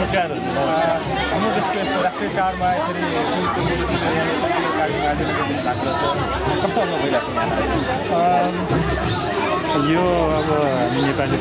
नमस्कार हाम्रो देशको यस्तो राष्ट्रिय चाडमा यसरी कस्तो अनुभव भइरहेको छ यो अब हामी नेपाली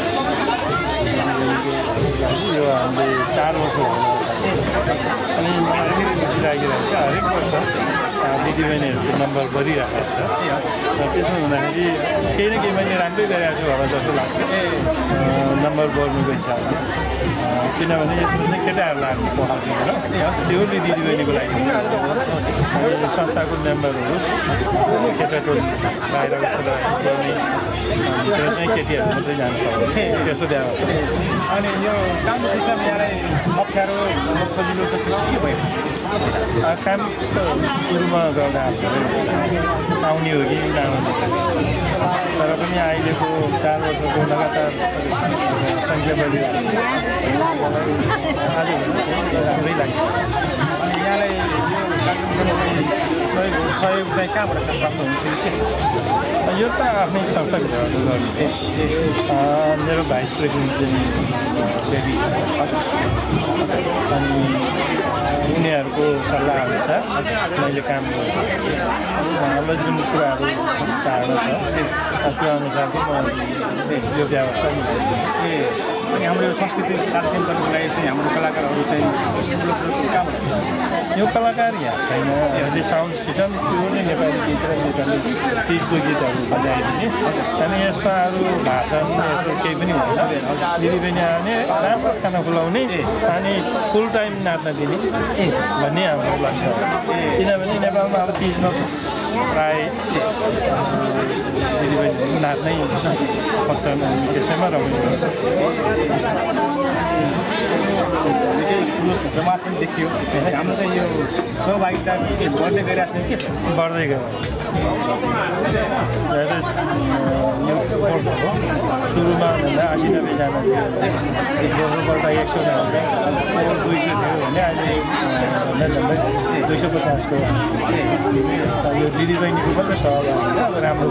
यो हामीले 4 वर्ष अनि मलाई खुसी लागिरहेको छ हरेक वर्ष दिदीबहिनीहरूको नम्बर बढिरहेको छ र त्यसो हुँदाखेरि केही न केही मैले राम्रै गरिरहेको छु होला जस्तो लाग्छ नम्बर बढ्नुको हिसाबले किनभने यसमा चाहिँ केटाहरूलाई हामी पढाउँछौँ र त्यो दिदीबहिनीको लागि संस्थाको मेम्बरहरू केटा टोली बाहिर गर्ने त्यो चाहिँ केटीहरू मात्रै जान्छ त्यस्तो देखाएको अनि यो काम सिस्टम यहाँलाई अप्ठ्यारो सजिलो त के भयो काम त सुरुमा गर्दा आउने हो कि नआउने तर पनि अहिलेको 4 वर्षको लगातार सङ्ख्या बढिरहेको राम्रै लाग्छ अनि यहाँलाई यो सहयोग चाहिँ कहाँबाट प्राप्त हुन्छ के छ यो त आफ्नै संस्थाभित्र गर्ने मेरो भाइस प्रेसिडेन्ट चाहिँ अनि उनीहरूको सल्लाह अनुसार मैले काम गर्छु उहाँहरूलाई जुन कुराहरू चाहनु छ त्यो अनुसार चाहिँ म यो व्यवस्था अनि हाम्रो यो संस्कृति कार्यक्रम गर्नुको लागि चाहिँ हाम्रो कलाकारहरू चाहिँ यो कलाकार यहाँ छैन यसले साउन्ड सिस्टम त्यो नै नेपाली गीत र नेपाली तिजको गीतहरू बजाइदिने अनि यसमा अरू भाषण यस्तो केही पनि हुँदैन दिदीबहिनी आउने राम्रो खाना खुलाउने अनि फुल टाइम नाच्न दिने भन्ने हाम्रो लक्ष्य हो किनभने नेपालमा अब तिजमा प्रायः दिदीबहिनीहरू नाच्नै सक्छन् अनि त्यसैमा रमाइलो जमात पनि देखियो हाम्रो चाहिँ यो सहभागिता बढ्दै गइरहेको छ के छ बढ्दै गयो यो सुरुमा भन्दा 80-90जना दोस्रोपल्ट 100 थियो 200 थियो भने अहिले झन्डै 250को यो दिदीबहिनीको मात्रै सहभागिता अब राम्रो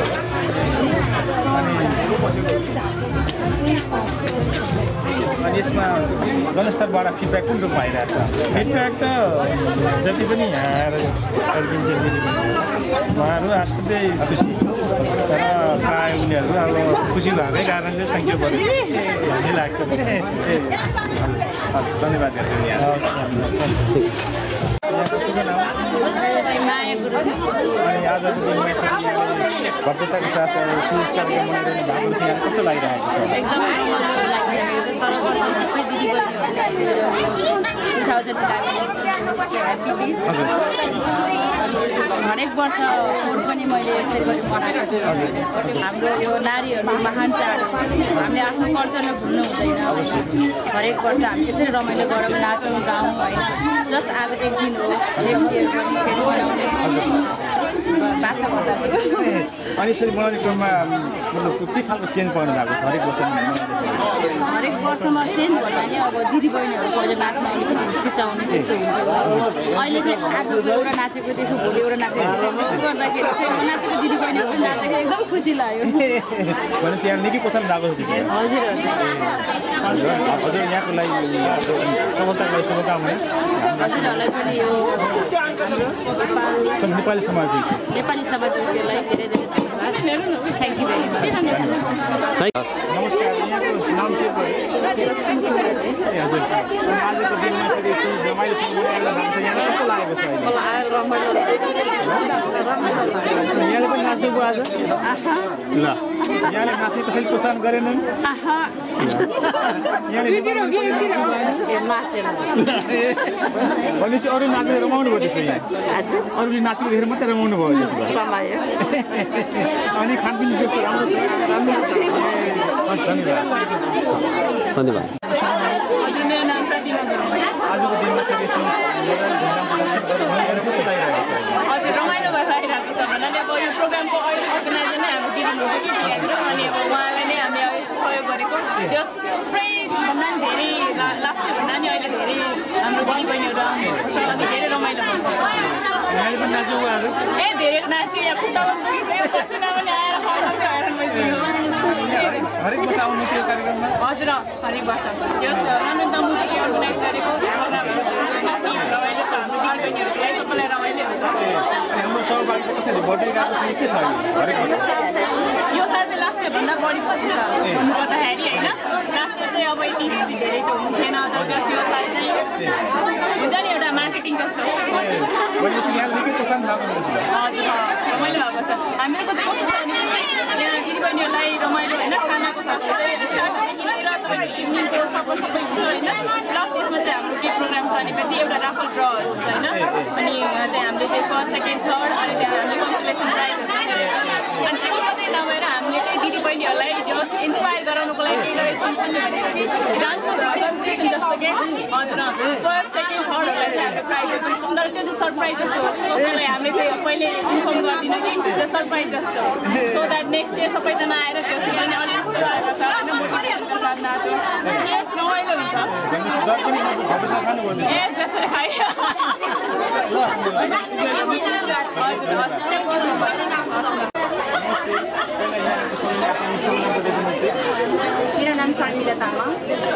अनि यसमा जनस्तरबाट फिडब्याक कुन रूपमा आइरहेको छ फिडब्याक त जति पनि यहाँ आएर फर्किन्छ उहाँहरू आजकल खुसी तर प्रायः उनीहरू अब खुसी भएकै कारणले सङ्ख्या बढ्यो भन्ने लाग्छ धन्यवाद अनि आजको दिनमा भव्यताको साथ पुरस्कार मनाइरहनु भएको छ यहाँ कस्तो लागिरहेको छ हरेक वर्ष पनि मैले यसरी गरी मनाएको छु हाम्रो यो नारीहरूको महान चाड हामीले आफ्नो कल्चरलाई भुल्नु हुँदैन हरेक वर्ष हामी त्यसरी रमाइलो गरौँ नाचौँ गाउँ होइन जस्ट आज एक दिन हो नेक्स्ट इयर पनि फेरि मनाउने बाछा गर्दछु अनि यसरी मनाउने क्रममा मतलब के खालको चेन्ज पर्नु भएको छ हरेक वर्षमा चेन्ज भन्दा नि अब दिदीबहिनीहरू पहिला नाच्न अलिकति हिचकिचाउने त्यस्तो हुन्थ्यो अहिले चाहिँ आज एउटा नाचेको देख्यो भोलि एउटा नाचेको त्यसो गर्दाखेरि चाहिँ नाचेको दिदीबहिनीहरू नाचेको एकदम खुसी लाग्यो भनेपछि यहाँ निकै पसन्द भएको छ हजुर हजुर यहाँको लागि सफलताको लागि शुभकामना हजुरहरूलाई पनि यो नेपाली समाजलाई धेरै धेरै धन्यवाद थ्याङ्क यू भेरी मच नमस्कार यहाँको नाम के भयो हजुर आजको दिनमा फेरि रमाइलोसँग यहाँ कस्तो लागेको छ यहाँले पनि नाच्नुभयो आज ल यहाँले नाच्ने कसैले प्रोत्साहन गरेनन् भनेपछि अरू नाचेर रमाउनु भयो त्यसको यहाँ अरूले नाच्नु देखेर मात्रै रमाउनु भयो अनि खानपिन राम्रो छ धन्यवाद आजको दिनमा चाहिँ हजुर रमाइलो भएर आइरहेको छ भन्नाले अब यो प्रोग्रामको अहिलेको नाच्ने नै हाम्रो दिनुहुन्छ कि अनि अब उहाँलाई नै हामीले अब यस्तो सहयोग गरेको त्यो थुप्रै भन्दा पनि धेरै लास्ट इयर भन्दा नि अहिले धेरै हाम्रो दिदीबहिनीहरू आउनुभएको छ अनि धेरै रमाइलो भएको छ ए धेरै नाच्यो यहाँ खुट्टा पनि दुखिसक्यो पसिना पनि आएर हैरान भइसक्यो हरेक वर्ष आउनुहुन्छ यो कार्यक्रममा? हजुर हरेक वर्ष जस तमुधीले अर्गनाइज गरेको प्रोग्रामहरू कति रमाइलो छ हाम्रो दिदीबहिनीहरूलाई सबैलाई रमाइलो हुन्छ। अनि हाम्रो सहभागिता कसरी बढ्दै गएको छ के छ हरेक वर्ष? यो साल चाहिँ लास्ट इयरभन्दा बढी पछि छ भन्नुपर्दाखेरि होइन। लास्ट इयर चाहिँ अब यति धेरै त हुन्थेन तर यो साल चाहिँ हुन्छ नि एउटा मार्केटिङ जस्तो। भनेपछि यहाँ निकै प्रोत्साहन भएको छ। हजुर रमाइलो भएको छ। हामीहरूको चाहिँ कस्तो छ भने यहाँ दिदीबहिनीहरूलाई रमाइलो होइन खानाको साथसाथै स्टार्टरदेखि लिएर तपाईँको इभिनिङको सबै हुन्छ होइन। प्लस त्यसमा चाहिँ हाम्रो के प्रोग्राम छ भनेपछि एउटा राफल ड्रहरू हुन्छ होइन। अनि चाहिँ हामीले चाहिँ फर्स्ट सेकेन्ड थर्ड अनि त्यहाँ हामीले कन्सलेसन प्राइजहरू अनि त्यो मात्रै नभएर हामीले चाहिँ दिदीबहिनीहरूलाई जस इन्सपायर गराउनुको लागि के गरेको छ भनेपछि डान्सको कम्पिटिसन जस्तो के हजुर फर्स्ट सेकेन्ड थर्डहरूलाई चाहिँ हामीले प्राइजहरू पनि तर त्यो चाहिँ सरप्राइज जस्तो कसैलाई हामीले चाहिँ पहिले इन्फर्म गरिदिनु कि त्यो सरप्राइज जस्तो सो द्याट नेक्स्ट इयर सबैजना आएर त्यो पनि अलिक जस्तो गरेको छ होइन मोटिभेसनको साथ नाच्यो यस रमाइलो हुन्छ ए त्यसरी खायो मेरो नाम शर्मिला तामाङ।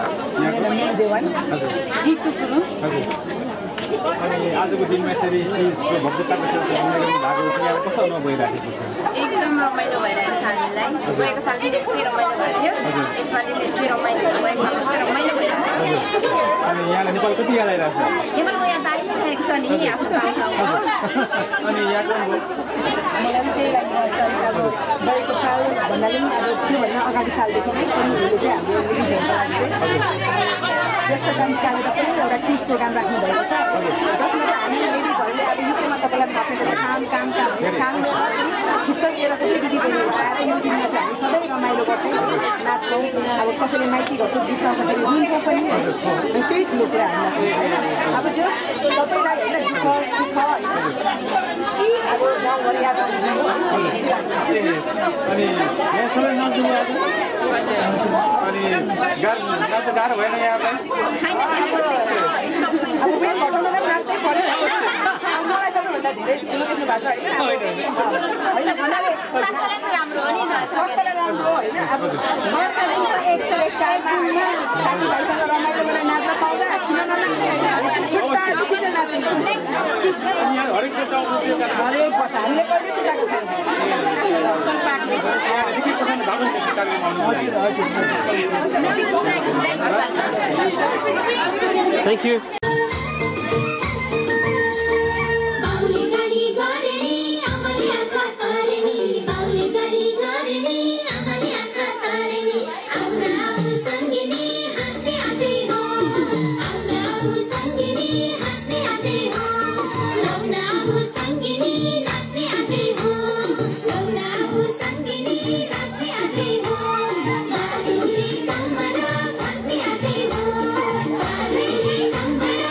अनि आजको दिनमा यसरी तीजको भव्यताको साथ रमाइलो भएको छ। यहाँ कस्तो अनुभव भइरहेको छ? एकदम रमाइलो भइरहेको छ हामीलाई। गएको साल पनि त्यस्तै रमाइलो भएको थियो, यसपालि पनि त्यस्तै रमाइलो भयो। कस्तो रमाइलो भइरहेको छ। अनि यहाँलाई नेपाल कति याद आइरहेको छ? नेपालको यहाँ बारी राखेको छ नि आफ्नो ठाउँमा। अनि यहाँ कोही मलाई पनि त्यही लागिरहेको छ। अब गएको साल भन्नाले पनि अब त्योभन्दा अगाडि सालदेखि नै उनीहरूले चाहिँ हाम्रो रिलिजहरूको लागि चाहिँ यस्तो टाइम निकालेर पनि एउटा टिज प्रोग्राम राख्नु भएको छ जसमा चाहिँ हामी लेडिजहरूले अब युकेमा तपाईँलाई थाहा छ त्यसलाई काम फुर्सद लिएर सबै दिदीबहिनीहरू आएर यो दिनमा चाहिँ हामी सधैँ रमाइलो गर्छौँ नाच्छौँ। अब कसैले माइती घरको गीतमा कसैले रुन्छौँ पनि त्यही ठुलो कुरा हामीलाई अब जो सबैलाई होइन दुःख सुख होइन अब गाउँघर याद आउने अनि यहाँ सबै नाच्नु अनि गाह्रो भएन यहाँलाई? अब उयो घटाउनलाई पनि नाच्नै पर्यो। मलाई सबैभन्दा धेरै ठुलो देख्नु भएको छ होइन भन्नाले राम्रो हो नि स्वास्थ्यलाई राम्रो होइन। अब वर्षदिनको एक चाडमा साथीभाइसँग रमाइलो गरेर नाच्न पाउँदा किन ननाच्ने होइन खुट्टा नाच्नु हरेक वर्ष आउनुहुन्छ यो कार्यक्रम? हरेक वर्ष हामीले कहिले खुट्टाको छैन। Thank you. Come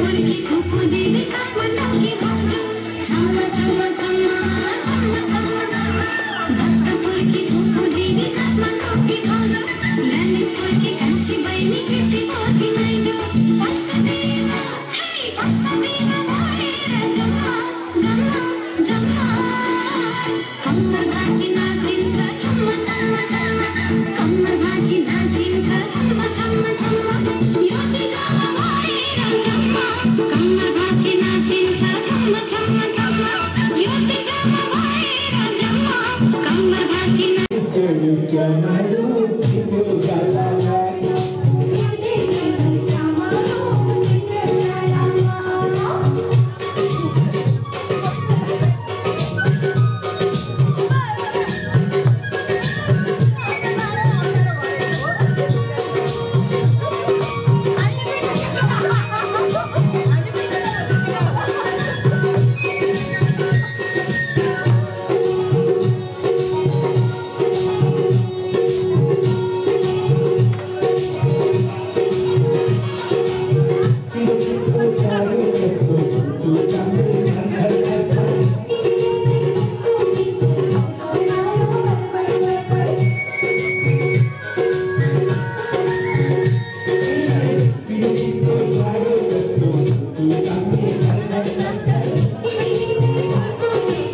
बोलकी फुपू दिदी काठमाडौँकी भन्छु छम्मा छम्मा छम्मा